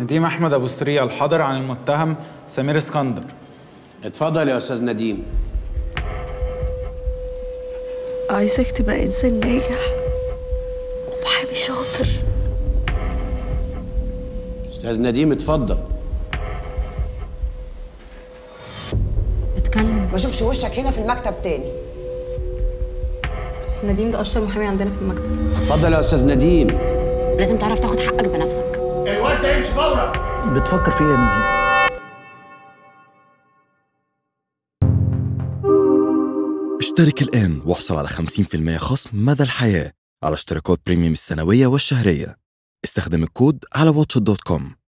نديم أحمد أبو سريع الحاضر عن المتهم سمير اسكندر. اتفضل يا أستاذ نديم. عايزك تبقى إنسان ناجح ومحامي شاطر. أستاذ نديم اتفضل. اتكلم. ما اشوفش وشك هنا في المكتب تاني. نديم ده اشطر محامي عندنا في المكتب. اتفضل يا أستاذ نديم. لازم تعرف تاخد حقك بنفسك. الواد ده يمشي فورا. بتفكر في ايه يا نديم؟ اشترك الآن واحصل على 50% خصم مدى الحياة على اشتراكات بريميوم السنوية والشهرية. استخدم الكود على watch.com.